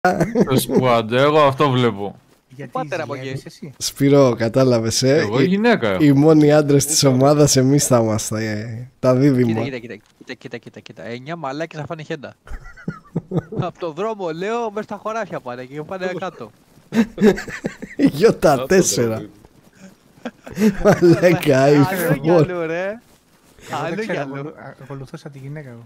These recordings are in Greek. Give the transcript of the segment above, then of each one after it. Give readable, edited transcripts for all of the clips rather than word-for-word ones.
Το σκουάντ, εγώ αυτό βλέπω. Γιατί Πάτε από εκεί. εσύ. Σπύρο, κατάλαβες, Εγώ γυναίκα. Οι μόνοι άντρες της ομάδας εμείς θα είμαστε. Τα δίδυμα. Κοίτα. 9 μαλάκες θα φάνε χέντα. Από το δρόμο λέω μέσα στα χωράφια πάνε και πάνε κάτω. Γιώτα 4. Μαλάκα, Άλλο κι άλλο ρε. Άλλο κι άλλο. Ακολουθούσα τη γυναίκα εγώ.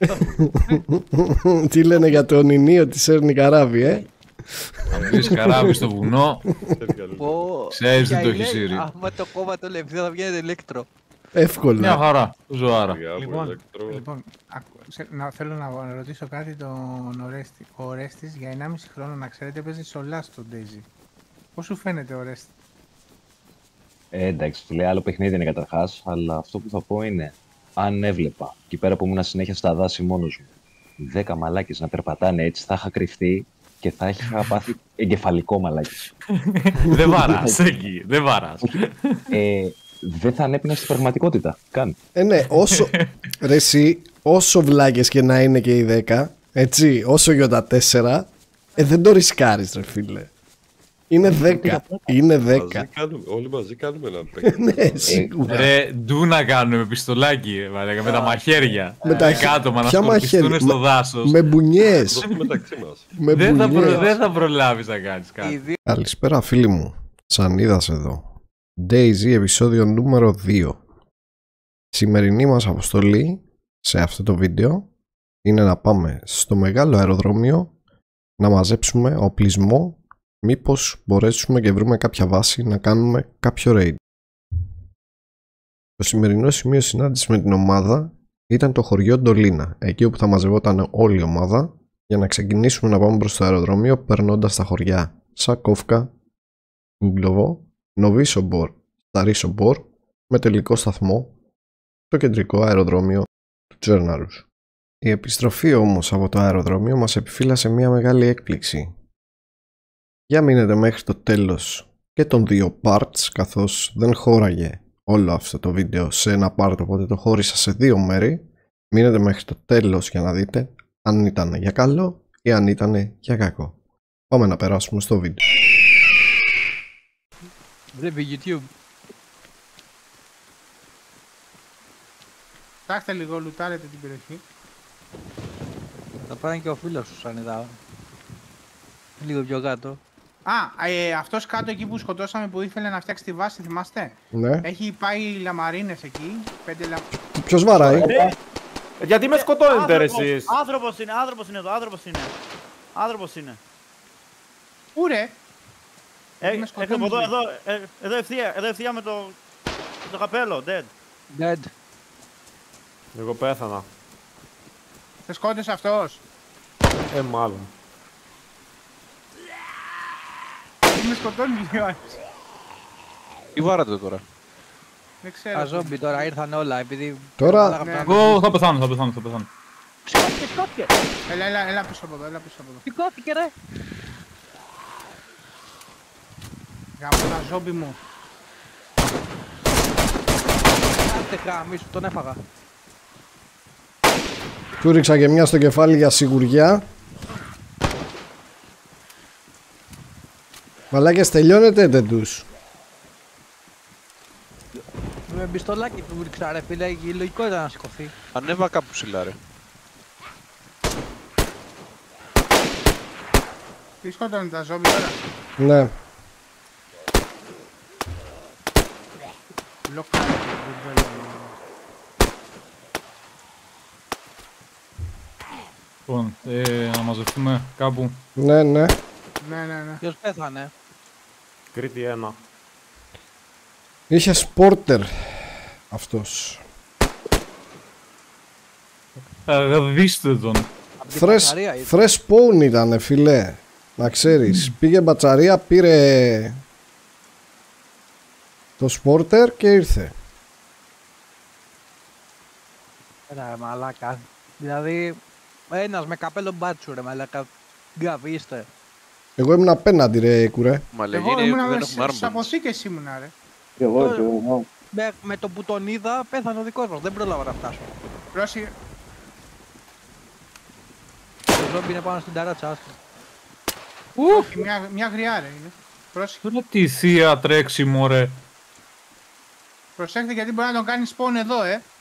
Τι λένε για το ονεινίο της Έρνη Καράβη, Αν πεις καράβι στο βουνό, ξέρεις τι το έχει σύρει. Άμα το κόμμα το λεπτό θα βγαίνει ηλέκτρο. Μια Εύκολα. χαρά, ζωάρα. Λοιπόν, θέλω να ρωτήσω κάτι τον Ορέστη. Ο Ορέστης για 1,5 χρόνο, να ξέρετε, παίζει σολά στο Daisy. Πώς σου φαίνεται ο Ορέστη? Εντάξει, φίλε, άλλο παιχνίδι είναι καταρχάς, αλλά αυτό που θα πω είναι, αν έβλεπα εκεί πέρα που ήμουν συνέχεια στα δάση μόνος μου, 10 μαλάκες να περπατάνε έτσι, θα είχα κρυφτεί και θα είχα πάθει εγκεφαλικό μαλάκες. Δεν βαράς εκεί, δεν βαράς. Δεν θα ανέπεινα στην πραγματικότητα, καν. Ναι, όσο. Ρε εσύ, όσο βλάκες και να είναι και οι 10, έτσι, όσο Γιώτα 4, δεν το ρισκάρεις, ρε φίλε. Είναι 10. Είναι 10. Όλοι μαζί κάνουμε ένα παιχνίδι. Ναι, σίγουρα. Ρε, ντου να κάνουμε πιστολάκι, με τα μαχαίρια. Με τα άτομα να ποια σκορπιστούν μαχαίρια? στο δάσος. Με μπουνιές. Δώστε μεταξύ μας. Με Δεν μπουνιές. θα προλάβεις να κάνεις κάτι. Καλησπέρα φίλοι μου. Σανίδας εδώ. Daisy επεισόδιο νούμερο 2. Σημερινή μας αποστολή σε αυτό το βίντεο είναι να πάμε στο μεγάλο αεροδρόμιο να μαζέψουμε οπλισμό, μήπως μπορέσουμε και βρούμε κάποια βάση να κάνουμε κάποιο raid. Το σημερινό σημείο συνάντηση με την ομάδα ήταν το χωριό Ντολίνα, εκεί όπου θα μαζευόταν όλη η ομάδα για να ξεκινήσουμε να πάμε προς το αεροδρόμιο περνώντας τα χωριά Σακόφκα, Ιγκλοβό, Νοβίσομπορ, Σταρίσομπορ με τελικό σταθμό το κεντρικό αεροδρόμιο του Τζέρναρους. Η επιστροφή όμως από το αεροδρόμιο μας επιφύλασε μια μεγάλη έκπληξη. Για μείνετε μέχρι το τέλος και των δύο parts, καθώς δεν χώραγε όλο αυτό το βίντεο σε ένα part, οπότε το χώρισα σε δύο μέρη. Μείνετε μέχρι το τέλος για να δείτε αν ήταν για καλό ή αν ήταν για κακό. Πάμε να περάσουμε στο βίντεο. Βλέπει YouTube. Φτάχτε λίγο, λουτάρετε την περιοχή. Θα πάνε και ο φίλος σου σαν είδα. Λίγο πιο κάτω. Αυτός κάτω εκεί που σκοτώσαμε που ήθελε να φτιάξει τη βάση, θυμάστε? Ναι. Έχει πάει λαμαρίνες εκεί, 5 Ποιος βαράει? Γιατί με σκοτώνετε ρε εσείς? Άνθρωπος είναι εδώ, άνθρωπος είναι. Πού ρε? Εδώ ευθεία με το καπέλο, dead. Εγώ πέθανα. Σε σκότωσε αυτός? Μάλλον. Με σκοτώνει δύο άλλους. Τι βάρατε τώρα? Δεν ξέρω. Τα ζόμπι τώρα ήρθαν όλα επειδή... Τώρα... Εγώ θα πεθάνω. Σκόθηκε. Έλα πίσω από εδώ, Σκόθηκε ρε. Γάμω τα ζόμπι μου. Κάτε γάμισου, τον έφαγα. Του ρίξα και μια στο κεφάλι για σιγουριά. Μαλάκες, τελειώνετε τους? Με πιστολάκι του ρίξα ρε φίλε, λογικό ήταν να σηκωθεί. Ανέβα κάπου ψηλά ρε. Τι σκότωνε τα ζόμπι τώρα? Ναι. Λοιπόν, να μαζευτούμε κάπου. Ναι. Ποιος πέθανε? Κρήτη 1. Είχε σπόρτερ αυτός. Δείστε τον. Fresh spawn ήτανε φίλε. Να ξέρεις. Πήγε μπατσαρία, πήρε το σπόρτερ και ήρθε. Ρε μαλάκα. Δηλαδή ένας με καπέλο μπάτσου ρε μαλάκα. Γκαβίστε. Εγώ ήμουν απέναντι ρε κουρέ. Εγώ ήμουν στις αποθήκες ήμουνα ρε. Και εγώ. Με το που τον είδα πέθανε ο δικός μας, δεν πρόλαβα να φτάσω. Πρόσεχε. Το ζόμπι είναι πάνω στην ταράτσα, άστο. Όχι, μια γριά ρε είναι. Πρόσεχε. Τώρα τι θεία τρέξιμο ρε. Προσέχτε γιατί μπορεί να τον κάνει spawn εδώ,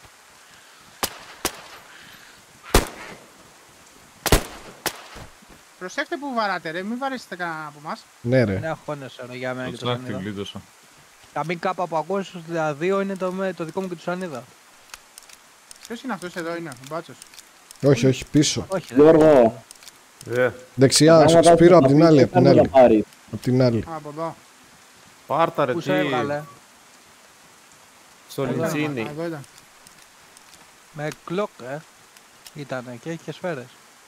Προσέχτε που βαράτε ρε, μην βαρέσετε κανένα από εμάς. Ναι ρε. Ναι, αγχώνεσαι ρε για μένα και το Ψάχτη Σανίδα. γλίτωσα. Καμήν κάπα που ακούω στους δύο είναι το δικό μου και του Σανίδα. Ποιος είναι αυτός εδώ, είναι ο μπάτσος. Όχι, όχι, πίσω. Όχι, Γιώργο, Δεξιά, Σπύρο, απ' την άλλη, απ' την άλλη. Απ' την άλλη. Από εδώ. Πάρτα ρε, Πού τι. σε έβγαλε. Στο Εδώ Λιτσίνι. ήταν, εδώ ήταν. Με κλοκ, ήτανε και είχε σφαίρες.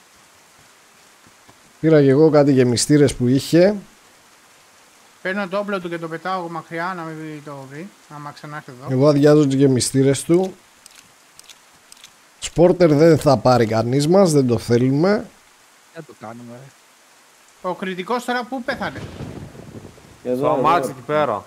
Πήρα και εγώ κάτι γεμιστήρες που είχε. Παίρνω το όπλο του και το πετάω μακριά να μην το βρει. Άμα ξανά έρθει εδώ. Εγώ αδειάζω τις γεμιστήρες του. Σπόρτερ δεν θα πάρει κανείς μας, δεν το θέλουμε. Δεν το κάνουμε ρε. Ο κριτικός τώρα πού πέθανε. Στο αμάξι εκεί πέρα.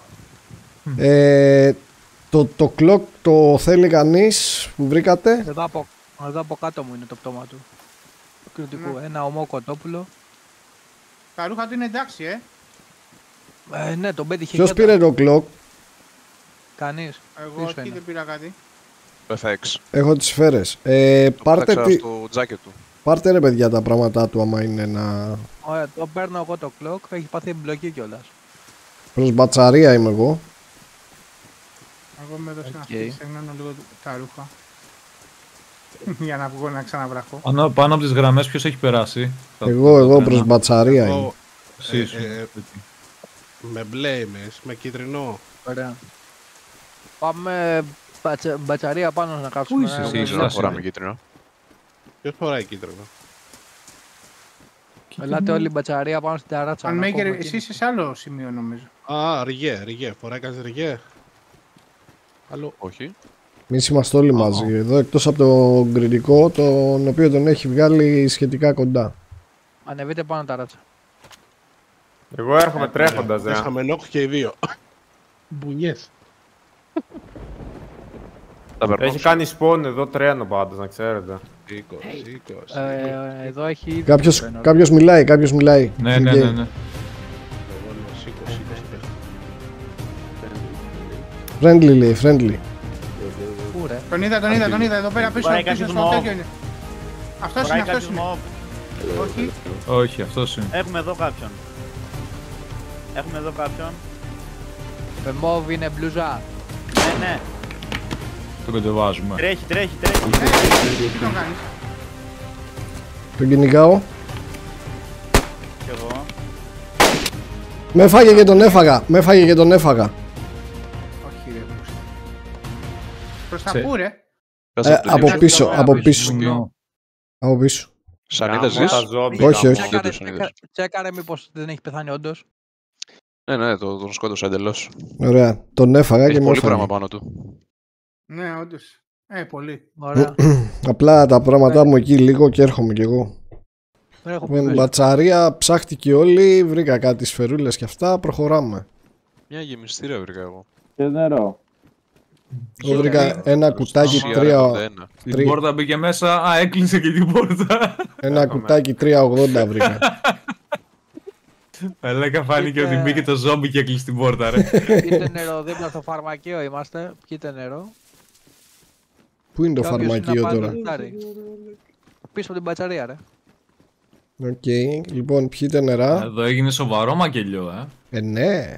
Το κλοκ το θέλει κανείς που βρήκατε. Εδώ από κάτω μου είναι το πτώμα του. Του κριτικού. Ένα ομό κοτόπουλο. Τα ρούχα του είναι εντάξει, Ναι, τον πέτυχε. Ποιος πήρε το κλοκ? Κανείς. Εγώ όχι, δεν πήρα κάτι. Το FX. Έχω τις σφαίρες. Το Πάρτε, πέταξα στο τζάκετ του. πάρτε ρε παιδιά τα πράγματά του άμα είναι να... Ωραία, το παίρνω εγώ το κλοκ. Έχει πάθει εμπλοκή κιόλας. Προς μπατσαρία είμαι εγώ. Εγώ με έδωσε να στεγνώνω λίγο τα ρούχα. Για να βγω να ξαναβραχώ. Πάνω από τις γραμμές ποιος έχει περάσει. Εγώ προς μπατσαρία είμαι. Με μπλε είμαι, με κίτρινο. Ωραία. Πάμε μπατσαρία πάνω να κάψουμε. Πού είσαι εσύ, Δεν φοράμε κίτρινο. Ποιος φοράει κίτρινο? Ελάτε όλοι μπατσαρία πάνω στην ταράτσα. Αν Μέικερ, εσύ είσαι σε άλλο σημείο νομίζω. Α, ριγέ. Φοράει κανείς ριγέ? Άλλο. Όχι. Εμείς είμαστε όλοι μαζί. Εδώ εκτός από τον κριτικό, τον οποίο τον έχει βγάλει σχετικά κοντά. Ανεβείτε πάνω ταράτσα. Εγώ έρχομαι τρέχοντας ρε. Έχαμε νόκ και οι δύο. Μπουνιές. Έχει κάνει spawn εδώ τρένο πάντως, να ξέρετε. 20. Εδώ έχει... Κάποιος μιλάει, κάποιος μιλάει. Ναι. Εγώ είμαι 20. Friendly λέει, friendly. Πού ρε? Τον είδα, εδώ πέρα πίσω στο τέτοιο είναι. Αυτός είναι. Όχι. Όχι, αυτός είναι. Έχουμε εδώ κάποιον. Με μόβ είναι μπλουζά. Ναι. Το κατεβάζουμε. Τρέχει. Τι τον κάνεις? Τον κυνηγάω. Κι εγώ. Με έφαγε και τον έφαγα. Όχι ρε. Προς τα πού ρε? Από πίσω. Σανίδα ζεις? Όχι. Τσέκαρε μήπως δεν έχει πεθάνει όντως. Ναι, τον σκότωσα εντελώς. Ωραία, τον έφαγα και Έχει μου πολύ έφαγε. πράγμα πάνω του. Ναι, όντως. Πολύ. Ωραία. Απλά τα πράγματά μου εκεί λίγο και έρχομαι κι εγώ. Με μπατσαρία ψάχτηκε όλοι, βρήκα κάτι σφαιρούλες και αυτά, προχωράμε. Μια γεμιστήρα βρήκα εγώ. Και νερό. Εγώ βρήκα ένα κουτάκι 3. Την πόρτα μπήκε μέσα, έκλεισε και την πόρτα. Ένα κουτάκι 3,80 βρήκα. Ελέκα φάνηκε ότι μπήκε το ζόμπι και έκλεισε την πόρτα ρε. Πείτε νερό, δίπλα στο φαρμακείο είμαστε. Πιείτε νερό. Πού είναι το φαρμακείο τώρα? Πίσω από την μπατσαρία ρε. Οκ, λοιπόν πιείτε νερά. Εδώ έγινε σοβαρό μακελιό Ναι.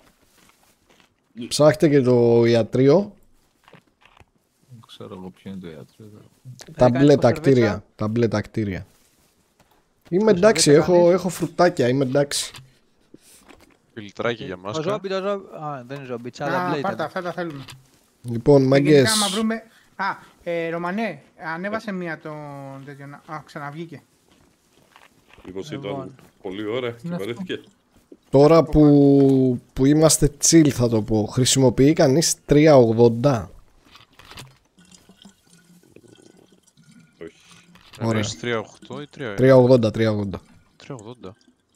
Ψάχτε και το ιατρείο. Δεν ξέρω εγώ ποιο είναι το ιατρείο. Τα μπλε τα κτίρια. Είμαι εντάξει, έχω φρουτάκια, είμαι εντάξει. Φιλτράκι για μας. Το ζόμπι, α, δεν είναι ζόμπι, τσάλα μπλε ήταν. Πάρτα, αυτά τα θέλουμε. Λοιπόν, μάγκες. Ρωμανέ, ανέβασε μία τον τέτοιο. Ξαναβγήκε. Μήπως ήταν πολύ ώρα και βαρέθηκε. Τώρα που είμαστε chill θα το πω, χρησιμοποιεί κανείς 3,80. Ωραία. 3,8 ή 3,80. 3,80.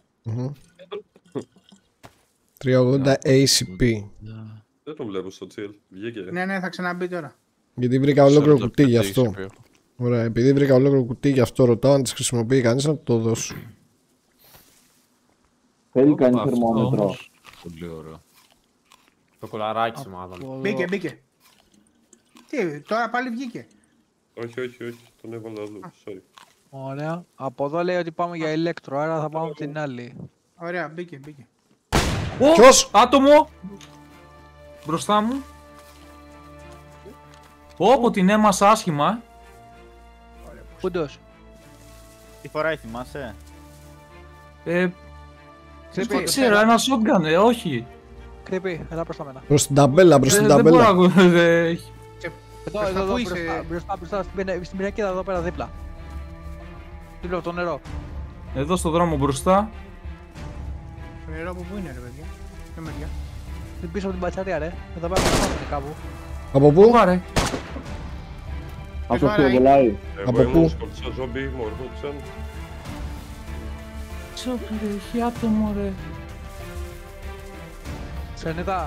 3,80 ACP. Δεν το βλέπω στο chill. Βγήκε. Ναι, θα ξαναμπεί τώρα. Γιατί βρήκα ολόκληρο κουτί γι' αυτό. Ωραία, επειδή βρήκα ολόκληρο κουτί γι' αυτό ρωτάω αν τις χρησιμοποιεί κανείς να το δώσω. Θέλει κάνει θερμόμετρο. Πολύ ωραίο. Το κολαράκι σου μάλλον. Μπήκε. Τι, τώρα πάλι βγήκε. Όχι. Τον έβαλα εδώ. Sorry. Ωραία. Από εδώ λέει ότι πάμε για ηλέκτρο, άρα θα πάμε την άλλη. Ωραία, μπήκε. Ποιος? Άτομο! Μπροστά μου. Όπου την έμασα άσχημα. Πούντος. Τι φοράει, θυμάσαι? Δεν ξέρω, ένα shotgun, όχι. Κρύπη, έλα προς τα μένα. Προς την ταμπέλα, προς την Δεν ταμπέλα. μπορώ να... Εδώ, μπροστά, στην πινακίδα εδώ πέρα δίπλα. Δίπλα από το νερό. Εδώ στο δρόμο μπροστά. Το νερό από πού είναι ρε παιδιά? Ποια μεριά? Πίσω από την πατσαρία ρε. Εδώ πέρα είναι κάπου. Από πού? Πάρε. Αυτό που βολάει. Από πού? Σκοτήσα ζόμπι, μου ορμόντουσαν. Τσόπλε, έχει άτομο ρε. Σενετά.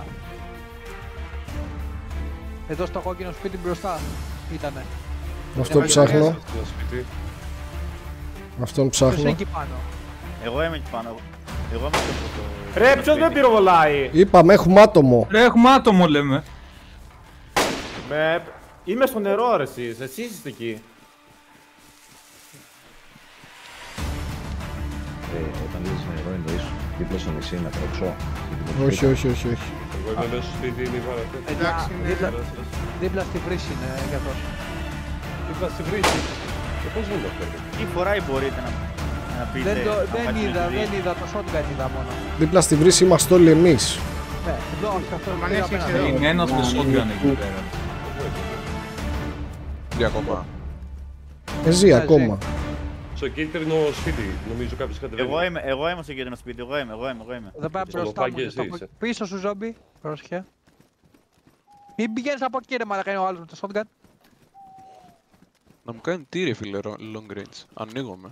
Εδώ στο κόκκινο σπίτι μπροστά ήτανε. Αυτό ψάχνω. Αυτόν Ποιος είναι ψάχνω. εκεί πάνω? Εγώ είμαι εκεί πάνω. Εγώ είμαι στο... Ρε, ποιος δεν πυροβολάει. Είπαμε έχουμε άτομο. Ρε, έχουμε άτομο λέμε. Είμαι στο νερό ρε εσείς είστε εκεί. Όταν λες νερό εννοείς δίπλα στο νησί να τρέξω. Όχι. Εγώ είμαι μέσα στο σπίτι, είναι η βάρα. Εντάξει, Δίπλα στη βρύση είναι γι' αυτός. Δίπλα στη βρύση. Και πώς γίνεται αυτό? Τι φοράει μπορείτε να πείτε? Δεν είδα, το shotgun είδα μόνο. Δίπλα στη βρύση είμαστε όλοι εμείς. Ναι, εδώ, αυτό Μα ναι, έχεις εδώ. Είναι ένας με shotgun εκεί πέρα. Τι ακόμα. Ζει ακόμα. Στο κίτρινο σπίτι, νομίζω κάποιος κατεβαίνει. Εγώ είμαι στο κέντρο σπίτι, εγώ είμαι. Εδώ πέρα μπροστά μου, πίσω σου ζόμπι, πρόσεχε. Μην πηγαίνεις από εκεί ρε μαλάκα, είναι ο άλλος με το shotgun. Να μου κάνει τι ρε φίλε long range. Ανοίγομαι.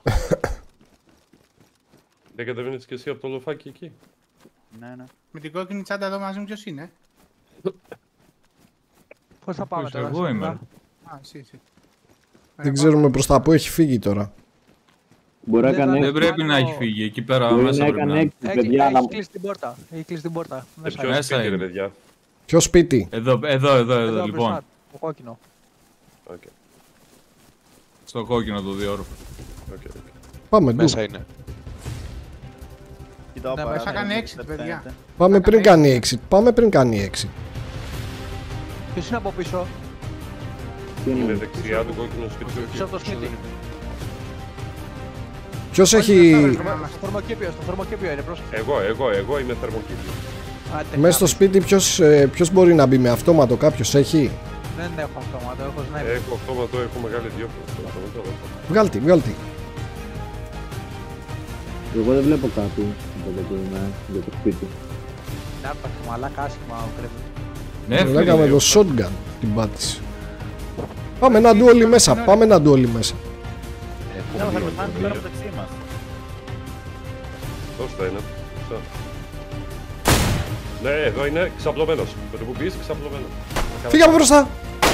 Δεν κατεβαίνεις και εσύ από το λοφάκι εκεί? Ναι. Με την κόκκινη τσάντα εδώ μαζί μου ποιος είναι? Πώς θα πάμε τώρα? Εγώ είμαι. Α, εσύ. Δεν ξέρουμε προς τα που έχει φύγει τώρα. Μπορεί να έκανε Δεν πρέπει να έχει φύγει, εκεί πέρα Μπορεί μέσα να πρέπει να έκανε είναι. έξι, παιδιά, Έχει αλλά... κλείσει την πόρτα. Έχει κλείσει την πόρτα. Ποιο Μέσα σπίτι ρε είναι. παιδιά? Ποιο σπίτι? Εδώ, λοιπόν. μπροστά, το κόκκινο. Okay. Στο κόκκινο το διόρροφο. Okay. Πάμε ντου. Μέσα είναι. Κοιτάω Ναι, παράθυρο, θα κάνει δεν exit, παιδιά. φαίνεται. Πάμε πριν κάνει exit. Πάμε πριν κάνει exit. Ποιος είναι από πίσω? Είναι δεξιά του κόκκινου σπιτιού. Πίσω από το σπίτι. Ποιος έχει... Στο θερμοκήπιο είναι, πρόσεχε. Εγώ είμαι θερμοκήπιο. Άντε, Μέσα στο σπίτι ποιος μπορεί να μπει με αυτόματο, κάποιος έχει? Δεν έχω αυτόματο, έχω sniper. Έχω αυτόματο, έχω μεγάλη διόφωνο. Βγάλτη. Εγώ δεν βλέπω κάτι για το σπίτι. Να έρθει μαλάκα άσχημα ο κρέμι. Ναι, Λέγαμε φίλε. το shotgun την πάτηση. Πάμε να ντου όλοι μέσα. Ναι, θα πεθάνει τώρα μεταξύ μας. Δώσ' το ένα. Ναι, εδώ είναι ξαπλωμένος. Με το που πεις ξαπλωμένος. Φύγαμε μπροστά.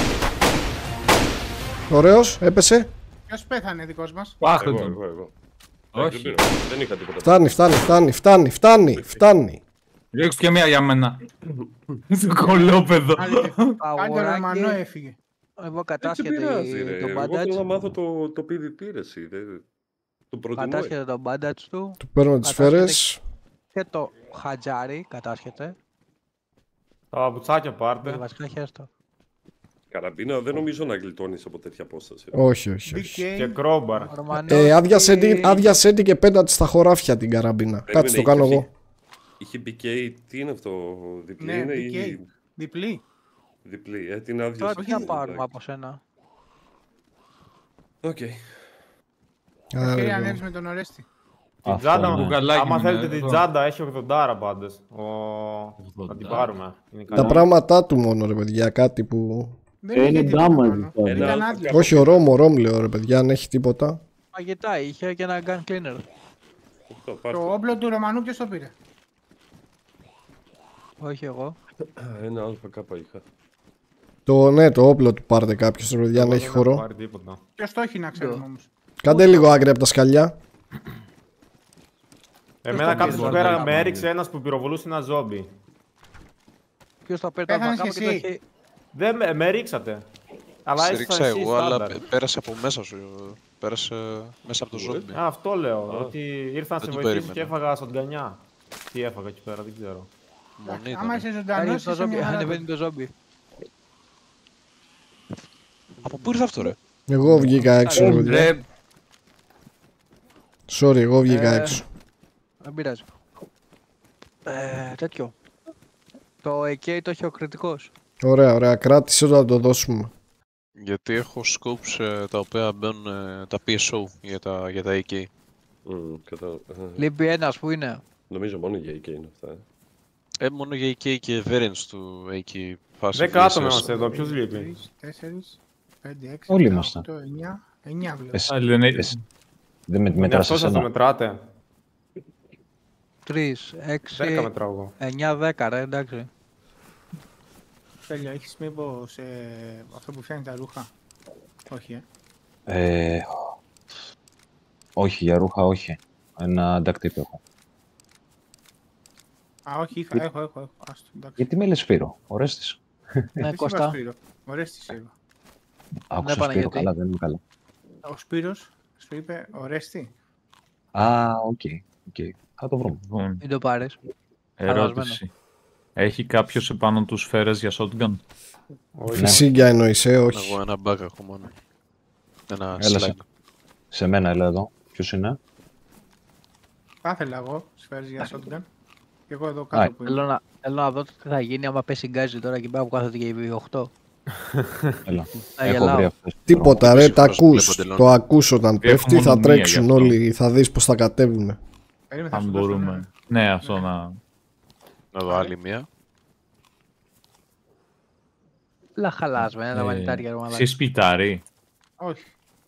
Ωραίος, έπεσε. Ποιος πέθανε δικός μας? Πάχτε Εγώ. τον. Όχι. Δεν είχα τίποτα. Φτάνει. Ρίξου και μία για μένα. Στο κολόπεδο. Άντε ο Ρωμανό έφυγε. Εγώ Δεν κατάσχεται πειράζει ρε. το Εγώ θέλω να bandage. μάθω το PvP ρε εσύ. Το προτιμώ. Κατάσχεται το bandage του. Του παίρνω τις σφαίρες. Και το χατζάρι κατάσχεται. Τα παπουτσάκια πάρτε. Βασικά χέστο. Καραμπίνα δεν νομίζω να γλιτώνεις από τέτοια απόσταση. Όχι. Και κρόμπαρ. Άδεια σέντη και πέντα στα χωράφια την καραμπίνα. Κάτσε το κάνω εγώ. Είχε BK, τι είναι αυτό, διπλή Ναι, είναι BK. ή... Διπλή. Διπλή, την άδεια. Τώρα τι να πάρουμε από σένα? Οκ. Ευκαιρία ανέβεις με τον Ορέστη. Την τσάντα, Μπουκαλάκι άμα μου, θέλετε ναι, την εδώ. τσάντα έχει 80 πάντως. Να την πάρουμε. Είναι Τα καλή. πράγματά του μόνο ρε παιδιά, κάτι που... Δεν είχε τίποτα πάνω. Ένα Ήταν άλλο. άδεια. Όχι ο Ρόμ λέω ρε παιδιά, αν έχει τίποτα. Μαγετά είχε και ένα gun cleaner. Το όπλο του Ρωμανού ποιος το πήρε? Όχι εγώ. Ένα ΑΚ είχα. Το όπλο του πάρτε κάποιος ρε παιδιά, αν Εγώ έχει δεν έχω χώρο. πάρει τίποτα. Ποιος το έχει να ξέρουμε όμως. Κάντε λίγο άγκρη από τα σκαλιά. Εμένα κάποιος εδώ πέρα με έριξε ένας που πυροβολούσε ένα ζόμπι. Ποιος το παίρνει το εσύ. και το έχει... Δεν με ρίξατε. Αλλά Σε ήσασταν ρίξα εσείς εγώ, αλλά στάνταρ. πέρασε από μέσα σου. Πέρασε μέσα από το ζόμπι. Αυτό λέω. Ότι ήρθα να σε Δεν το βοηθήσω περίμενα. και έφαγα σοντγκανιά. Τι έφαγα εκεί πέρα, δεν ξέρω. Μονή Άμα ήταν. είσαι ζωντανός, είσαι μια χαρά. Ανεβαίνει το ζόμπι. Από πού ήρθε αυτό, ρε? Εγώ βγήκα έξω, ρε παιδιά. Ρε, Sorry, εγώ βγήκα έξω. Δεν πειράζει. Τέτοιο. Το AK το έχει ο κριτικός. Ωραία, ωραία. Κράτησε όταν το δώσουμε. Γιατί έχω scopes τα οποία μπαίνουν τα PSO για τα AK. Λείπει ένας που είναι. Νομίζω μόνο για AK είναι αυτά. Μόνο για AK και variants του AK. 10 άτομα είμαστε εδώ, ποιος λείπει? 4, 5, 6, Όλοι 7, είμαστε. 8, 9 βλέπω. άλλοι δεν είναι- Δεν με Με μετράς αυτό σας το εσένα. μετράτε. 3, 6, 10 μετράω εγώ. 9, 10 ρε, εντάξει. Τέλειο, έχεις μήπως αυτό που φτιάχνει τα ρούχα? Όχι, Όχι, για ρούχα όχι. Ένα duct tape έχω. Α, όχι, έχω. Άστο, εντάξει. Γιατί με λες Σπύρο, Ορέστης. Ναι, Δεν είπα Κώστα. Σπύρο. Ωραίος της είπα. Άκουσα Σπύρο, Παναγιώτη. καλά, δεν είμαι καλά. Ο Σπύρος σου είπε Ορέστη. Α, οκ. Θα το βρούμε. Λοιπόν, Μην το πάρεις. ερώτηση. Έχει κάποιος επάνω του σφαίρες για shotgun? Φυσίγγια εννοείς, όχι. Εγώ ένα bag έχω μόνο. Ένα Έλα slide. σε μένα, έλα εδώ. Ποιος είναι? Θα ήθελα εγώ σφαίρες για shotgun. Και εγώ εδώ κάτω που είμαι. Θέλω να δω τι θα γίνει άμα πέσει γκάζι τώρα και πέρα που κάθεται και η 8. Έλα. Θα Έχω γελάω. βρει αυτές. Τίποτα ρε, τα Φυσικός ακούς. παντελόνι. Το ακούς όταν Έχω πέφτει, μόνο θα μία τρέξουν γι' αυτό. όλοι, θα δεις πως θα κατέβουνε. Περίμενε, θα Αν σου δώσω μπορούμε. ένα. Ναι, αυτό να... Να δω άλλη μία. Λα χαλάσμε, ένα μανιτάρια ρε μαλάκα. Σε σπιτάρι. Όχι.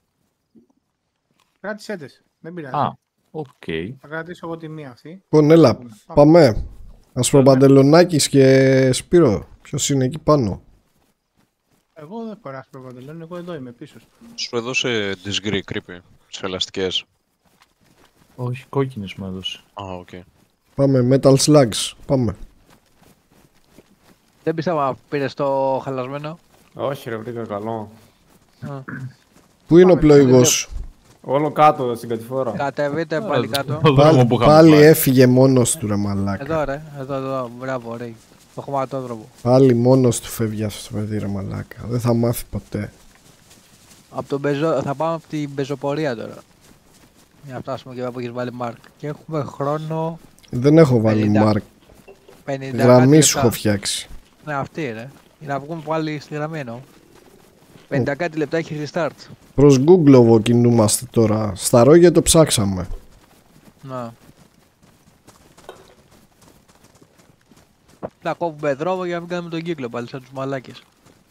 Κράτησέ τες. Δεν πειράζει. Α, οκ. Θα κρατήσω εγώ τη μία αυτή. Λοιπόν, έλα, πάμε. Ασπροπαντελονάκης και Σπύρο, ποιος είναι εκεί πάνω? Εγώ δεν φοράω προπαντελόνι, εγώ εδώ είμαι πίσω. Σου έδωσε disgree creepy. Τις ελαστικές. Όχι, κόκκινες μου έδωσε. Α, οκ. Πάμε, Metal Slugs, πάμε. Δεν πίστευα πήρες το χαλασμένο. Όχι ρε, βρήκα καλό. Πού είναι ο πλοηγός? Όλο κάτω στην κατηφόρα. Κατεβείτε πάλι κάτω. Το δρόμο που είχαμε Πάλι πάει. έφυγε μόνος του ρε μαλάκα. Εδώ ρε, εδώ, μπράβο ρε. Το χωματόδρομο. Πάλι μόνος του φεύγει αυτό το παιδί ρε μαλάκα. Δεν θα μάθει ποτέ. Θα πάμε από την πεζοπορία τώρα. Για να φτάσουμε και εδώ που έχεις βάλει Μάρκ. Και έχουμε χρόνο Δεν έχω βάλει 50. Μάρκ. 50 Γραμμή κάτι σου λεπτά. έχω φτιάξει. Ναι, αυτή είναι. Για να βγούμε πάλι στη γραμμή εννοώ. 50 κάτι λεπτά έχει restart. Προς Γκούγκλοβο κινούμαστε τώρα. Στα ρόγια το ψάξαμε. Να. Να κόβουμε δρόμο για να μην κάνουμε τον κύκλο πάλι σαν τους μαλάκες.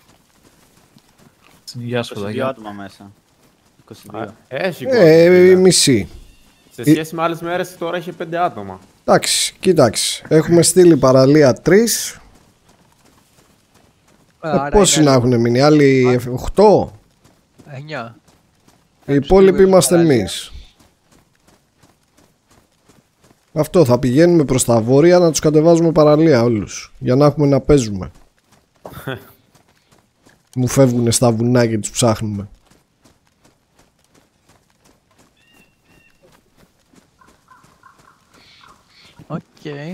Γεια σου, 22 Δαγιά. άτομα μέσα. 22. Έχει Μισή. Σε σχέση με άλλες μέρες τώρα έχει 5 άτομα. Εντάξει, κοίταξε. Έχουμε στείλει παραλία 3. Πόσοι να έχουν μείνει, άλλοι 8. 9. Οι υπόλοιποι είμαστε εμείς. Αυτό, θα πηγαίνουμε προς τα βόρεια να τους κατεβάζουμε παραλία όλους. Για να έχουμε να παίζουμε. Μου φεύγουνε στα βουνά και τους ψάχνουμε. Οκ.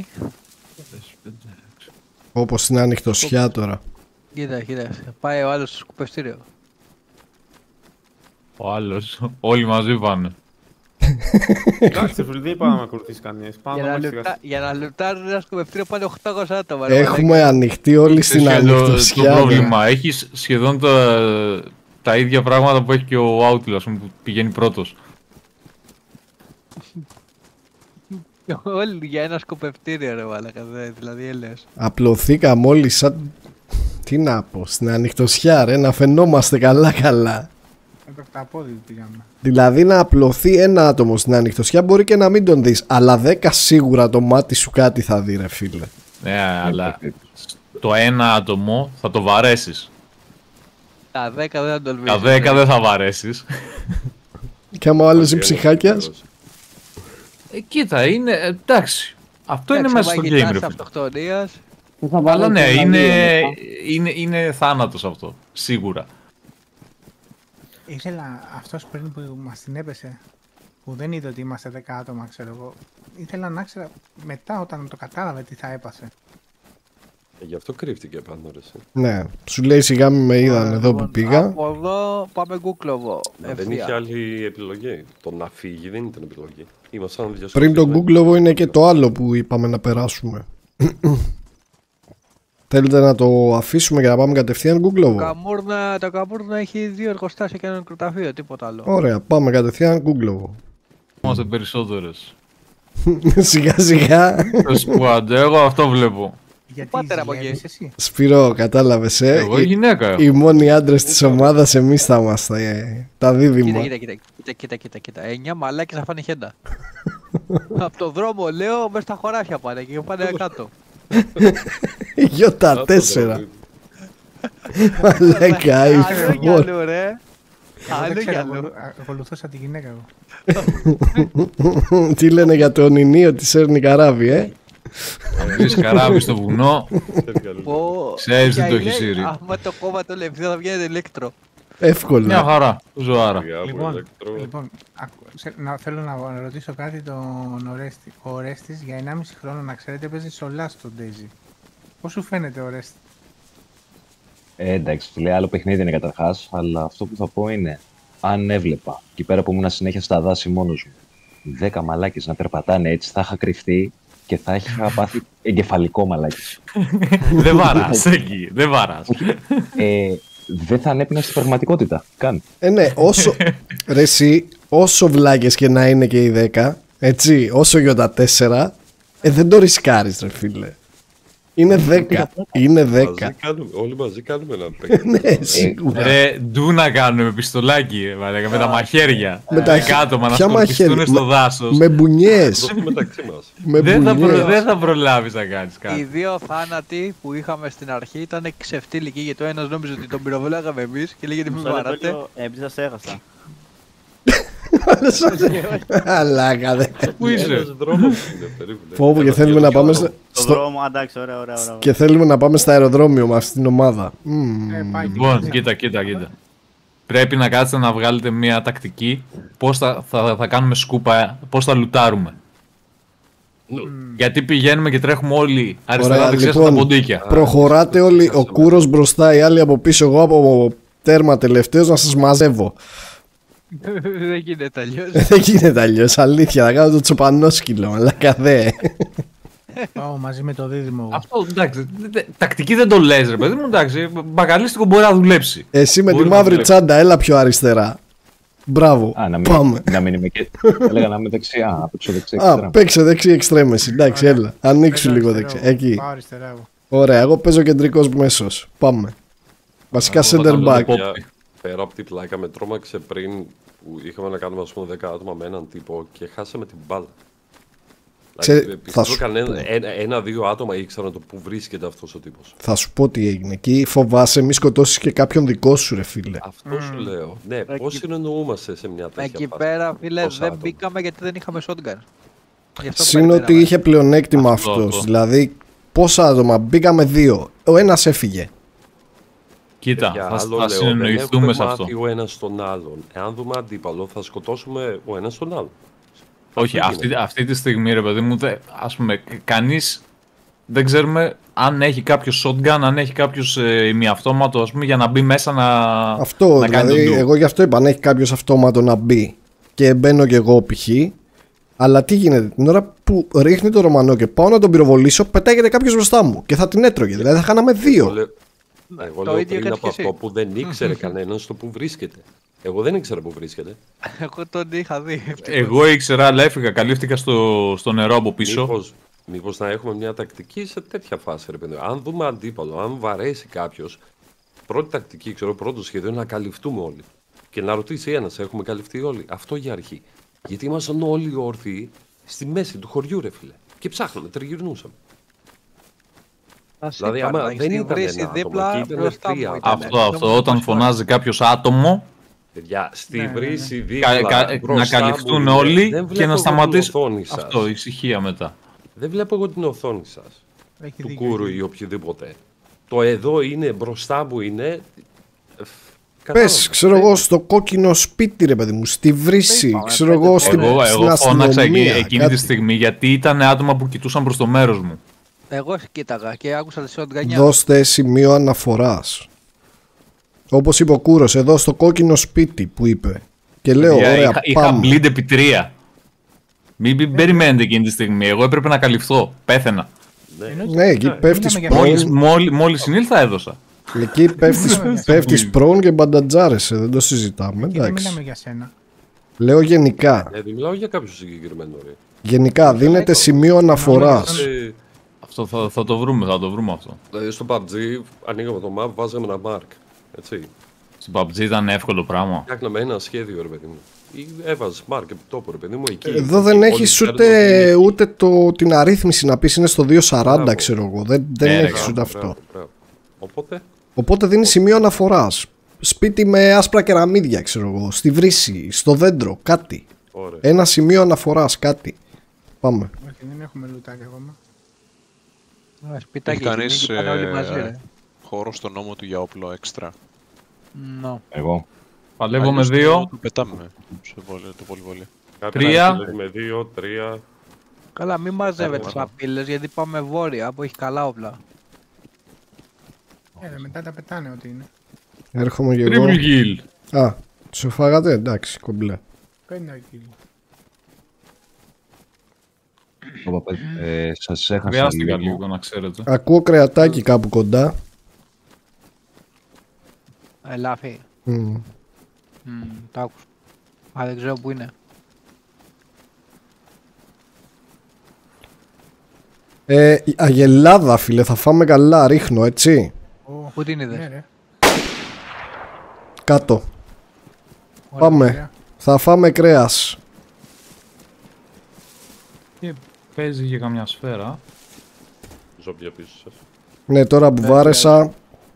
Όπως είναι ανοιχτοσιά τώρα. Κοίτα, κοίτα. Πάει ο άλλος στο σκουπευτήριο. Ο άλλος. Όλοι μαζί πάνε. Εντάξει, φίλε, δεν είπα να με ακολουθήσει κανείς. Πάμε να μας Για να λουτάρουν ένα σκουπευτήριο πάνε 800 άτομα. ρε Έχουμε ανοιχτεί όλοι στην Το ανοιχτοσιά. πρόβλημα. Έχεις σχεδόν τα ίδια πράγματα που έχει και ο Outlaw, ας πούμε, που πηγαίνει πρώτος. μαλάκα. Όλοι για ένα σκουπευτήριο ρε μαλάκα. Δηλαδή έλεος. Απλωθήκαμε όλοι σαν... Τι να πω, στην ανοιχτοσιά ρε, να φαινόμαστε καλά καλά. Με το χταπόδι πήγαμε. Δηλαδή να απλωθεί ένα άτομο στην ανοιχτοσιά μπορεί και να μην τον δεις, αλλά 10 σίγουρα το μάτι σου κάτι θα δει ρε φίλε. Ναι, αλλά το ένα άτομο θα το βαρέσεις. Τα 10 δεν θα τολμήσεις. Τα 10 δεν θα βαρέσεις. Και άμα ο άλλος είναι ψυχάκιας. Κοίτα, είναι εντάξει. Αυτό είναι μέσα στο game, ρε φίλε. Αυτοκτονίας. Αλλά ναι, είναι θάνατος αυτό, σίγουρα. Ήθελα αυτός πριν που μας την έπεσε, που δεν είδε ότι είμαστε 10 άτομα, ξέρω εγώ. Ήθελα να ξέρω μετά όταν το κατάλαβε τι θα έπασε. Γι' αυτό κρύφτηκε πάνω, ρε. Ναι, σου λέει σιγά μη με είδαν εδώ που πήγα. Από εδώ πάμε Κούκλοβο. Δεν είχε άλλη επιλογή. Το να φύγει δεν ήταν επιλογή. Πριν τον Κούκλοβο είναι και το άλλο που είπαμε να περάσουμε. Θέλετε να το αφήσουμε για να πάμε κατευθείαν Κούκλοβο? Το Καμπούρνα έχει 2 εργοστάσια και ένα νεκροταφείο, τίποτα άλλο. Ωραία, πάμε κατευθείαν Κούκλοβο. Είμαστε περισσότερες. Σιγά σιγά. Το squad, εγώ αυτό βλέπω. Γιατί Πάτε από εκεί. εσύ. Σπύρο, κατάλαβες, Εγώ γυναίκα έχω. Οι μόνοι άντρες της ομάδας εμείς θα είμαστε. Τα δίδυμα. Κοίτα. 9 μαλάκες θα φάνε χέντα. Από το δρόμο λέω μες στα χωράφια πάνε και πάνε κάτω. Γιώτα 4. Μαλάκα, Άλλο κι άλλο ρε. Άλλο κι άλλο. Ακολουθούσα τη γυναίκα εγώ. Τι λένε για το ονεινίο της Έρνη Καράβη, Βρεις καράβι στο βουνό, ξέρεις τι το έχει σύρει. Άμα το κόμμα το λεπτό θα βγαίνει ηλέκτρο. Εύκολα. Μια χαρά, ζωάρα. Λοιπόν, θέλω να ρωτήσω κάτι τον Ορέστη. Ο Ορέστης για 1,5 χρόνο, να ξέρετε, παίζει σολά στο Daisy. Πώς σου φαίνεται ο Ορέστη? Εντάξει, φίλε, άλλο παιχνίδι είναι καταρχάς, αλλά αυτό που θα πω είναι, αν έβλεπα εκεί πέρα που ήμουν συνέχεια στα δάση μόνος μου, 10 μαλάκες να περπατάνε έτσι, θα είχα κρυφτεί και θα είχα πάθει εγκεφαλικό μαλάκι. Δεν βαράς εκεί, δεν βαράς. Δεν θα ανέπεινα στην πραγματικότητα, καν. Ναι, όσο, ρε εσύ, όσο βλάκες και να είναι και οι 10, έτσι, όσο για τα 4, δεν το ρισκάρεις, ρε φίλε. Είναι 10. Είναι 10. Όλοι μαζί κάνουμε ένα παιχνίδι. Ναι, σίγουρα. Ρε, ντου να κάνουμε πιστολάκι, με τα μαχαίρια. Με τα κάτωμα να σκορπιστούν στο δάσος. Με μπουνιές. Δεν θα προλάβεις να κάνεις κάτι. Οι 2 θάνατοι που είχαμε στην αρχή ήταν ξεφτύλικοι, γιατί ο ένας νόμιζε ότι τον πυροβολάγαμε εμείς και λέγεται μη βαράτε. Έπειτα σε έχασα. Αλάκα δε. Πού είσαι? Φόβο και θέλουμε να πάμε στο δρόμο, εντάξει, ωραία. Και θέλουμε να πάμε στο αεροδρόμιο με αυτή την ομάδα. Λοιπόν, κοίτα. Πρέπει να κάτσετε να βγάλετε μια τακτική πώς θα κάνουμε σκούπα, πώς θα λουτάρουμε. Γιατί πηγαίνουμε και τρέχουμε όλοι αριστερά-δεξιά στα ποντίκια. Προχωράτε όλοι, ο Κούρος μπροστά, οι άλλοι από πίσω, εγώ από τέρμα τελευταίος να σας μαζεύω. Δεν γίνεται αλλιώς. Δεν γίνεται αλλιώς, αλήθεια, θα κάνω το τσοπανόσκυλο, αλλά καδέ. Πάω μαζί με το δίδυμο. Αυτό εντάξει, τακτική δεν το λες ρε παιδί μου, εντάξει, μπακαλίστικο μπορεί να δουλέψει. Εσύ με τη μαύρη τσάντα, έλα πιο αριστερά. Μπράβο, πάμε. Να μην είμαι και... Έλεγα να είμαι δεξιά, να παίξω δεξιά εξτρέμ. Παίξε δεξιά εξτρέμ εσύ, εντάξει, έλα, ανοίξου λίγο δεξιά, εκεί. Πάω αριστερά εγώ. Ωραία, εγώ παίζω κεντρικός μέσος, πάμε. Βασικά center back. Πέρα από την πλάκα με τρόμαξε πριν που είχαμε να κάνουμε ας πούμε 10 άτομα με έναν τύπο και χάσαμε την μπάλα. Πιστεύω ένα-δύο άτομα ήξεραν το που βρίσκεται αυτός ο τύπος. Θα σου πω τι έγινε. Εκεί φοβάσαι μη σκοτώσεις και κάποιον δικό σου ρε φίλε. Αυτό σου λέω. Ναι, πώς συνεννοούμαστε σε μια τέτοια εκεί φάση. Πέρα φίλε δεν μπήκαμε γιατί δεν είχαμε shotgun. Συν ότι είχε πλεονέκτημα αυτός. Δηλαδή πόσα άτομα, μπήκαμε 2. Ο ένας έφυγε. Κοίτα, θα συνεννοηθούμε σε αυτό. Ο ένας τον άλλον. Εάν δούμε αντίπαλο, θα σκοτώσουμε ο ένας τον άλλον. Όχι, αυτή τη στιγμή ρε παιδί μου, ας πούμε, κανείς δεν ξέρουμε αν έχει κάποιο shotgun, αν έχει κάποιος ημιαυτόματο, ας πούμε, για να μπει μέσα να. Αυτό, να δηλαδή, κάνει τον εγώ γι' αυτό είπα, αν έχει κάποιος αυτόματο να μπει και μπαίνω κι εγώ π.χ. Αλλά τι γίνεται, την ώρα που ρίχνει το Ρωμανό και πάω να τον πυροβολήσω, πετάγεται κάποιος μπροστά μου και θα την έτρωγε. Δηλαδή θα χάναμε 2. Εγώ λέω πριν από αυτό που δεν ήξερε κανένας το που βρίσκεται. Εγώ δεν ήξερα που βρίσκεται. Εγώ τον είχα δει. Εγώ ήξερα, αλλά έφυγα, καλύφθηκα στο νερό από πίσω. Μήπως να έχουμε μια τακτική σε τέτοια φάση, ρε παιδί. Αν δούμε αντίπαλο, αν βαρέσει κάποιος, πρώτη τακτική, ξέρω, πρώτο σχέδιο είναι να καλυφθούμε όλοι. Και να ρωτήσει ένας, έχουμε καλυφθεί όλοι. Αυτό για αρχή. Γιατί ήμασταν όλοι όρθιοι στη μέση του χωριού, ρε φίλε. Και ψάχναμε, τριγυρνούσαμε. Δηλαδή, άμα δεν ήταν δίπλα, αυτό, όταν φωνάζει κάποιος άτομο, Παιδιά, στη Ναι, βρύση Κα- δίπλα, να μπροστά καλυφθούν μου είναι. όλοι Δεν και βλέπω να εγώ σταματήσουν. την οθόνη σας. Αυτό, ησυχία μετά. Δεν βλέπω εγώ την οθόνη σας. Έχει Του δίκιο, Κούρου έχει ή οποιοδήποτε. Το εδώ είναι, μπροστά μου είναι. Πες, ξέρω εγώ, στο κόκκινο σπίτι, ρε παιδί μου, στη βρύση, είπαμε, ξέρω εγώ, στην Εγώ φώναξα αστυνομία. εκείνη κάτι. τη στιγμή γιατί ήταν άτομα που κοιτούσαν προς το μέρος μου. Εγώ κοίταγα και άκουσα τη shotgun. Δώστε σημείο αναφοράς. Όπως είπε ο Κούρος, εδώ στο κόκκινο σπίτι που είπε. Και λέω, ωραία, Είχα πάμε. bleed επί 3. Μην περιμένετε εκείνη τη στιγμή. Εγώ έπρεπε να καλυφθώ. Πέθαινα. Ναι, εκεί πέφτεις Μιλάμε για πρone. Μόλις συνήλθα έδωσα. Εκεί πέφτεις πρone και μπαντατζάρεσαι, δεν το συζητάμε, Και δεν εντάξει. μιλάμε για σένα. Λέω γενικά. Δεν μιλάω για κάποιο συγκεκριμένο. Ρε. Γενικά δίνεται σημείο αναφοράς. Αυτό θα το βρούμε αυτό. Δηλαδή στο PUBG ανοίγαμε το map, βάζαμε ένα mark. Έτσι. Στην PUBG ήταν εύκολο πράγμα. Φτιάχναμε ένα σχέδιο, ρε παιδί μου. Ή έβαζε mark επί τόπου, ρε παιδί μου. Εκεί, Εδώ δεν όλοι έχεις ξέρουν ούτε την αρρύθμιση να πεις είναι στο 240, Μπράβο. ξέρω εγώ. Δεν Ναι, έχεις ότι- ούτε Μπράβο, αυτό. μπράβο. Οπότε, Οπότε δίνει σημείο αναφοράς. Σπίτι με άσπρα κεραμίδια, ξέρω εγώ. Στη βρύση, στο δέντρο, κάτι. ωραία. Ένα σημείο αναφοράς, κάτι. Πάμε. Όχι, δεν έχουμε λουτάκι ακόμα. Σπιτάκι, Έχει κανείς εκεί πάνε όλοι μαζί, ρε. χώρο στο νόμο του για όπλο έξτρα? No. Εγώ. Παλεύω με Αλλιώς 2. το πετάμε το πολυβολί. Κάποιοι 3. να με 2, 3. Καλά, μην μαζεύετε Άρα. σαπίλες γιατί πάμε βόρεια που έχει καλά όπλα. Μετά τα πετάνε ό,τι είναι. Έρχομαι και εγώ. Triple kill. Α, σου φάγατε, εντάξει, κομπλέ. 50 κιλό. Σας έχασα Χρειάστηκα λίγο. λίγο να ξέρετε. Ακούω κρεατάκι κάπου κοντά. Ελάφι. Μμ. Το άκουσα. Α, δεν ξέρω που είναι. Η αγελάδα, φίλε, θα φάμε καλά, ρίχνω, έτσι. Πού την είδες? Ναι, ρε. Κάτω. Ωραία, Πάμε. ωραία. Θα φάμε κρέας. Και παίζει για καμιά σφαίρα. Ζώπια πίσω σας. Ναι, τώρα που βάρεσα.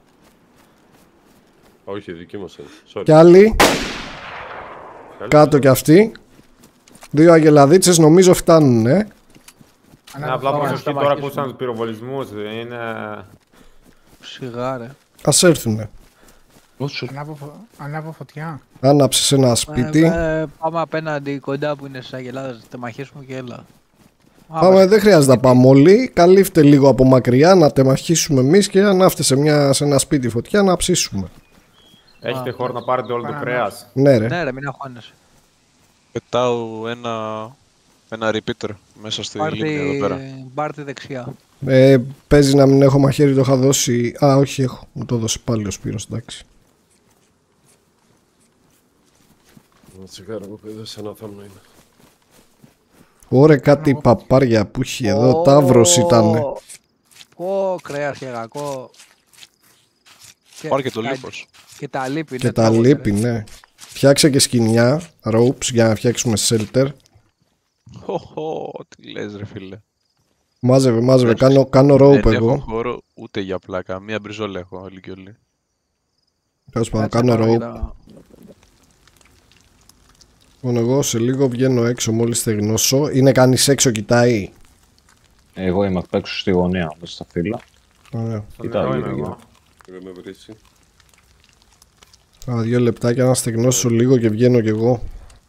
Όχι, δική μας είναι. Sorry. Κι άλλοι. Καλή Κάτω κι αυτοί. 2 αγελαδίτσες νομίζω φτάνουν, Ναι, απλά Πάμε, προσοχή θα τώρα μαχήσουμε. ακούσαν τους πυροβολισμούς. Είναι... Σιγά, ρε. Ας έρθουνε. Ανάβω φωτιά. Άναψες ένα σπίτι. Πάμε απέναντι κοντά που είναι στις αγελάδες, να τεμαχίσουμε και έλα. Πάμε, δεν χρειάζεται να πάμε όλοι. Καλύφτε λίγο από μακριά να τεμαχίσουμε εμείς και ανάφτε σε ένα σπίτι φωτιά να ψήσουμε. Έχετε χώρο να πάρετε όλο το Παραμάς. κρέας. Ναι, ρε. Ναι ρε, μην αγχώνεσαι. Πετάω ένα repeater μέσα στη λίμνη εδώ πέρα. Πάρτε δεξιά. Παίζει να μην έχω μαχαίρι, το είχα δώσει. Α, όχι, έχω. Μου το έδωσε πάλι ο Σπύρος, εντάξει. Ένα τσιγάρο που πήδες ένα θάμνο είναι. Ωραία, κάτι παπάρια που έχει εδώ. Ταύρος ήταν. Κρέας και κακό. Πάρ' και το λίπος. Και τα λύπη. Και τα λείπει, ναι. Φτιάξε και σκοινιά, ropes, για να φτιάξουμε shelter. Τι λες ρε φίλε. Μάζευε, κάνω rope Δεν έχω εγώ. χώρο ούτε για πλάκα. Μία μπριζόλα έχω όλη και όλη. Τέλος πάντων, κάνω rope. Λοιπόν, εγώ σε λίγο βγαίνω έξω μόλις στεγνώσω. Είναι κανείς έξω, κοιτάει. Εγώ είμαι απ' έξω στη γωνία, μέσα στα φύλλα. Ωραία. Κοιτάω Εδώ είμαι γύρω-γύρω. εγώ. Δεν με βρίσει. 2 λεπτάκια να στεγνώσω λίγο και βγαίνω κι εγώ.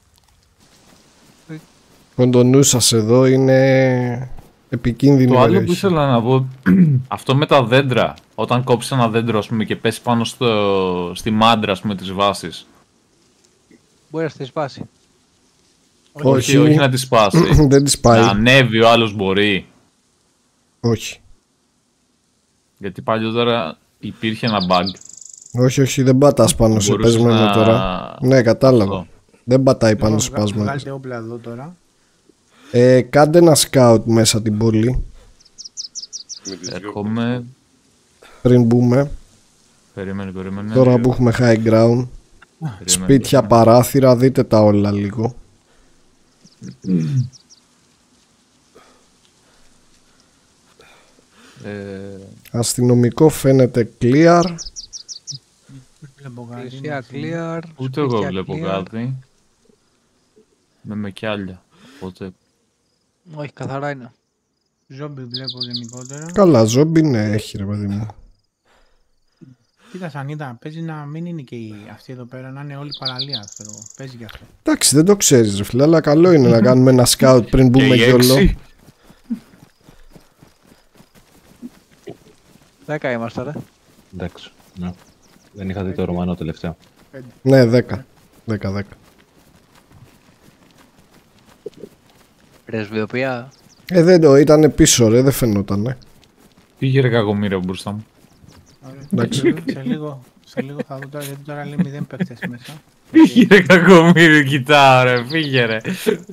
Λοιπόν, το νου σας εδώ είναι επικίνδυνη Το άλλο περιοχή. που ήθελα να πω, αυτό με τα δέντρα, όταν κόψεις ένα δέντρο ας πούμε, και πέσει πάνω στη μάντρα ας πούμε, της βάσης. Μπορεί να στη σπάσει. Όχι. Όχι να τη σπάσει. Δεν της πάει. Να ανέβει ο άλλος μπορεί. Όχι. Γιατί παλιότερα υπήρχε ένα bug. Όχι, δεν πατάς πάνω σε Μπορούσες πεσμένο να- τώρα. Ναι, κατάλαβα. Αυτό. Δεν πατάει πάνω σε πασμένο. Βγάλτε όπλα εδώ τώρα. Κάντε ένα scout μέσα την πόλη Με τις δυο Έρχομαι. πριν μπούμε. Περίμενε. Τώρα που έχουμε high ground. Σπίτια, παράθυρα, δείτε τα όλα λίγο. Αστυνομικό φαίνεται clear. βλέπω κάτι. Εκκλησία clear. Ούτε εγώ σπίτια βλέπω clear. κάτι. Με κιάλια. Οπότε. Όχι, καθαρά είναι. Ζόμπι βλέπω γενικότερα. Καλά, ζόμπι ναι, έχει ρε παιδί μου. Κοίτα, Σανίδα, παίζει να μην είναι και αυτή εδώ πέρα, να είναι όλη παραλία. Παίζει και αυτό. Εντάξει, δεν το ξέρεις ρε φίλε, αλλά καλό είναι να κάνουμε ένα scout πριν μπούμε Και οι γιόλο. 6. 10 είμαστε, ρε. Εντάξει. Ναι. Δεν είχα δει το Ρωμανό τελευταίο. Ναι, 10. Πρεσβειοποία. Δεν το ήταν πίσω ρε, δεν φαινότανε. Πήγε ρε κακομοίρα μπροστά μου. Εντάξει. Σε λίγο θα δω τώρα, γιατί τώρα λέει 0 παίκτες μέσα. Πήγε ρε κακομοίρα, κοιτάω ρε, φύγε ρε.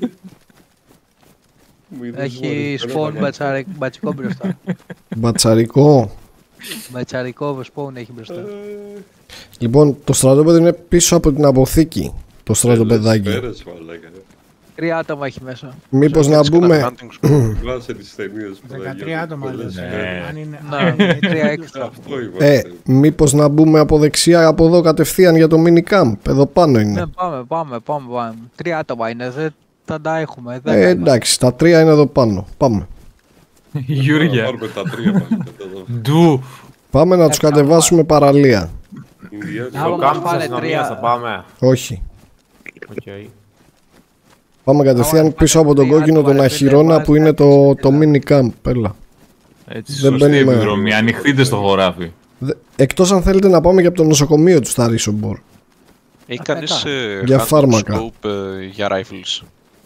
Έχει spawn μπατσικό μπροστά. Μπατσαρικό. Μπατσαρικό spawn έχει μπροστά. Λοιπόν, το στρατόπεδο είναι πίσω από την αποθήκη. Το στρατοπεδάκι. 3 άτομα έχει μέσα. Μήπως να μπούμε. Βάσε τις ταινίες. 13 άτομα λες. Αν είναι... Ναι, 3 έξτρα. Μήπως να μπούμε από δεξιά από εδώ κατευθείαν για το minicamp. Εδώ πάνω Ναι, είναι. πάμε. 3 άτομα είναι, δεν θα τα έχουμε. Εντάξει, τα 3 είναι εδώ πάνω. Πάμε. Γιούρια. Πάρουμε τα 3 πάλι. Ντου. Πάμε να τους κατεβάσουμε παραλία. Στο κάμπ της αστυνομίας θα πάμε. Όχι. Οκ. Πάμε κατευθείαν πίσω από τον κόκκινο τον Αχυρώνα που είναι το minicamp. Έλα. Έτσι, Δεν σωστή μπαίνουμε. επιδρομή. Ανοιχτείτε στο χωράφι. Εκτός αν θέλετε να πάμε και από το νοσοκομείο του στα Ρίσομπορ. Έχει κανείς Για handgun φάρμακα. scope για rifles?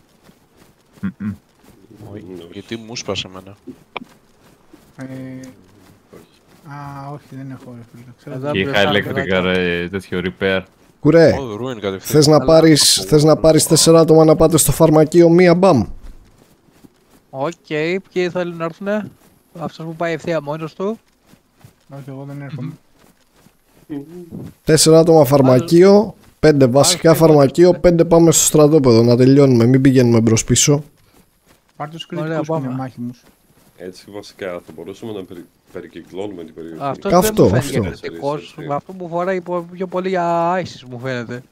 Γιατί μου σπάσε εμένα. Όχι, δεν έχω ρε φίλε. Και είχα ηλεκτρικά ρε, τέτοιο repair. Κουρέ, θες να πάρεις 4 άτομα να πάτε στο φαρμακείο μία μπαμ. Οκ, ποιοι θέλουν να έρθουνε? Αυτός που πάει ευθεία μόνος του. Όχι, εγώ δεν έρχομαι. 4 άτομα φαρμακείο, 5 βασικά φαρμακείο, 5 πάμε στο στρατόπεδο να τελειώνουμε, μην πηγαίνουμε μπρος πίσω. Πάρ' τους κριτικούς που είναι μάχημους. Έτσι βασικά θα μπορούσαμε να περικυκλώνουμε την περιοχή. Αυτό δεν μου φαίνεται κριτικός. Αυτό που φοράει πιο πολύ για ISIS μου φαίνεται.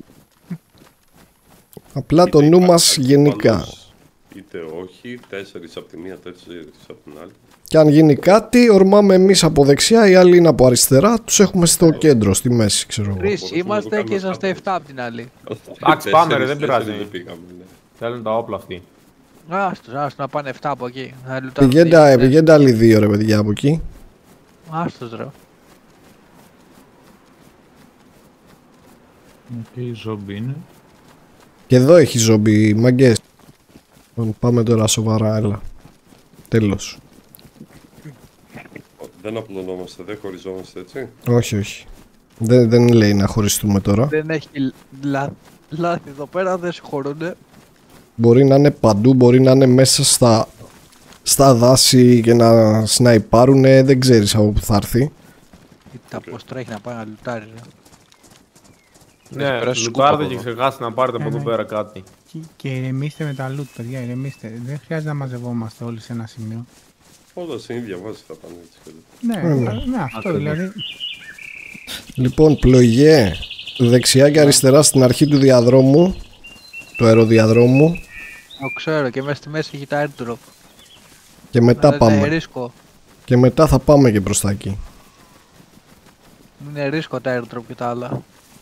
Απλά το νου μας γενικά. Είτε όχι, 4 από τη μία, 4 από την άλλη. Και αν γίνει κάτι, ορμάμε εμείς από δεξιά, οι άλλοι είναι από αριστερά, τους έχουμε στο κέντρο, στη μέση, ξέρω εγώ. 3 είμαστε και είσαστε 7 από την άλλη. Εντάξει, πάμε ρε, δεν πειράζει. Θέλουν τα όπλα αυτοί. Άστος να πάνε 7 από εκεί. Πηγαίνετε άλλοι 2 ρε παιδιά από εκεί. Άστος ρε. Και ζόμπι είναι. Και εδώ έχει ζόμπι, μαγκές. Πάμε τώρα σοβαρά, έλα. Τέλος. Δεν απλωνόμαστε, δεν χωριζόμαστε έτσι. Όχι. Δεν λέει να χωριστούμε τώρα. Δεν έχει λάθη εδώ πέρα, δεν συγχωρούνε. Μπορεί να είναι παντού, μπορεί να είναι μέσα στα δάση και να σναϊπάρουν, δεν ξέρεις από που θα έρθει. Κοίτα πως τρέχει να πάει να λουτάρει. Ναι, λουτάρετε και ξεχάσετε να πάρετε από εδώ πέρα κάτι. Και ηρεμήστε με τα loot, παιδιά, ηρεμήστε. Δεν χρειάζεται να μαζευόμαστε όλοι σε ένα σημείο. Όλα στην ίδια βάση θα πάνε έτσι. Ναι, αυτό δηλαδή. Λοιπόν, πλοηγέ δεξιά και αριστερά στην αρχή του διαδρόμου, του αεροδιαδρόμου. Το ξέρω και μέσα στη μέση έχει τα airdrop. Και μετά πάμε. Και μετά θα πάμε και προς τα εκεί. Είναι ρίσκο τα airdrop και τα άλλα.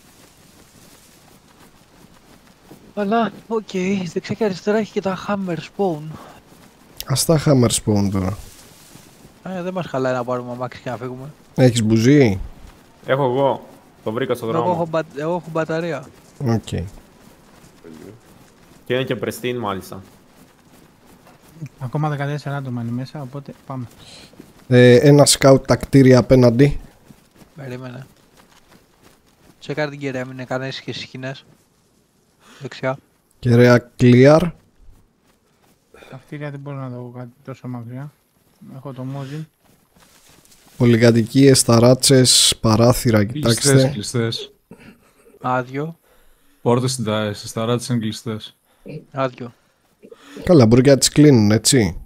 Αλλά, οκ, δεξιά και αριστερά έχει και τα hammer spawn. Ας τα hammer spawn τώρα. Δεν μας χαλάει να πάρουμε αμάξι και να φύγουμε. Έχεις μπουζί? Έχω εγώ. Το βρήκα στον δρόμο. Εγώ έχω μπαταρία. Οκ. Και είναι και πρεστίν μάλιστα. Ακόμα 14 άτομα είναι μέσα, οπότε πάμε. Ένα σκάουτ τα κτίρια απέναντι. Περίμενε. Τσεκάρ την κυρία, μην είναι κανένας και στις σκηνές. Δεξιά. Κεραία clear. Τα κτίρια δεν μπορώ να δω κάτι τόσο μακριά. Έχω το Mozin. Πολυκατοικίες, ταράτσες, παράθυρα, κοιτάξτε. Κλειστές. Άδειο. Πόρτες στις ταράτσες είναι κλειστές. Άδειο. Καλά, μπορεί και να τις κλείνουν, έτσι.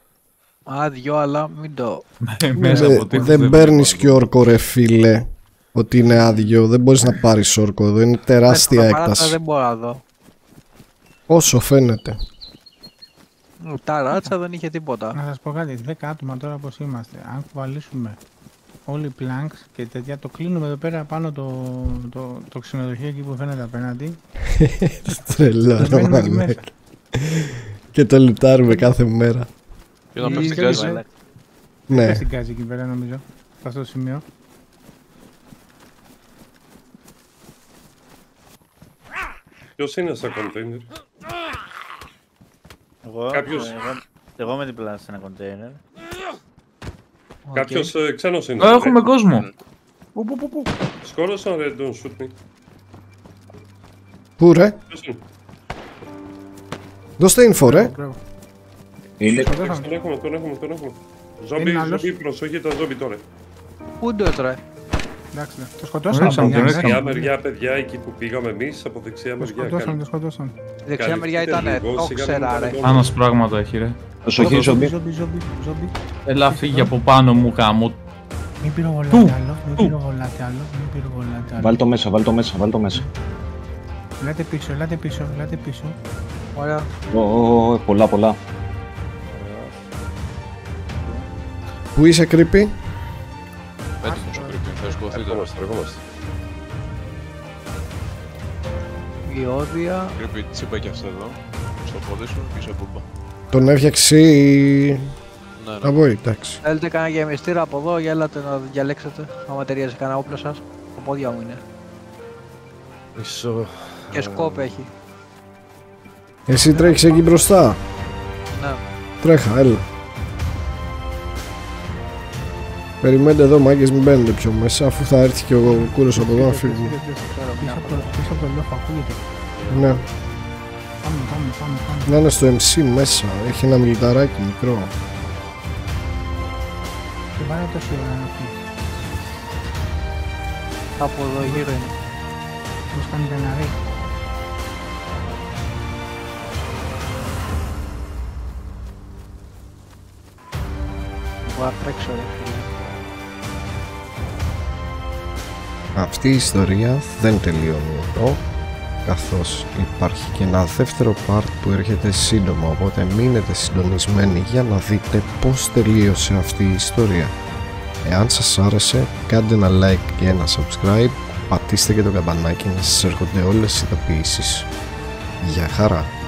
Άδειο, αλλά μην το... Δεν παίρνεις και όρκο ρε φίλε. ότι είναι άδειο. Δεν μπορείς να πάρεις όρκο εδώ. Είναι τεράστια έκταση. Δεν μπορώ να δω. Όσο φαίνεται. Τα ράτσα δεν είχε τίποτα. Να σας πω κάτι, 10 άτομα τώρα πως είμαστε. Αν κουβαλήσουμε όλοι οι planks και τέτοια, το κλείνουμε εδώ πέρα πάνω το ξενοδοχείο εκεί που φαίνεται απέναντι. Τρελό, ρε. Και το λουτάρουμε κάθε μέρα. Και να πέφτει την κάζη. Ναι. Πέφτει την κάζη εκεί πέρα νομίζω, σε αυτό το σημείο. Ποιος είναι στα κοντέινερ? Εγώ με την πλάτη σε ένα κοντέινερ. Κάποιος ξένος είναι. Έχουμε κόσμο. Πού. Σκόρασαν ρε, don't shoot me. Πού ρε? Δώστε info ρε. Είναι. Τον έχουμε. Ζόμπι, προσοχή τα ζόμπι τώρα. Πού είναι το ρε? Εντάξει, το σκοτώσαμε. Μεριά, παιδιά, εκεί που πήγαμε εμείς, από δεξιά μεριά. Το σκοτώσαμε. Η δεξιά μεριά ήταν το ξέρα ρε. Άνος πράγματα έχει ρε. Προσοχή, ζόμπι. Έλα φύγει από πάνω μου γάμο. Μην πυροβολάτε άλλο. Βάλ το μέσα. Ελάτε πίσω. Ωραία. Πολλά. Πού είσαι creepy? Έτοιμος ο Κρύπη, θα σκοτωθεί τώρα. Ερχόμαστε. Ιόδια. Κρύπη, τι είπα και αυτό εδώ. Στο πόδι σου, πίσω από μπα. Τον έφτιαξε Ναι. από εντάξει. Θέλετε κανένα γεμιστήρα από εδώ, για έλατε να διαλέξετε. Άμα ταιριάζει κανένα όπλο σας. Το πόδια μου είναι. Μισό. Και σκόπ έχει. Εσύ τρέχεις εκεί μπροστά. Ναι. Τρέχα, έλα. Περιμένετε εδώ μάγκες, μην μπαίνετε πιο μέσα, αφού θα έρθει και ο κούρος από εδώ να φύγουμε. Πίσω από το λόφο ακούγεται. Ναι. Πάμε. Να είναι στο MC μέσα, έχει ένα μιλιταράκι μικρό. Και βάλε τόση ώρα να φύγει. Από εδώ γύρω είναι. Πώς κάνει πεναρί. Μπορώ να τρέξω ρε φίλε. Αυτή η ιστορία δεν τελειώνει εδώ, καθώς υπάρχει και ένα δεύτερο part που έρχεται σύντομα, οπότε μείνετε συντονισμένοι για να δείτε πώς τελείωσε αυτή η ιστορία. Εάν σας άρεσε, κάντε ένα like και ένα subscribe, πατήστε και το καμπανάκι να σας έρχονται όλες οι ειδοποιήσεις. Γεια χαρά!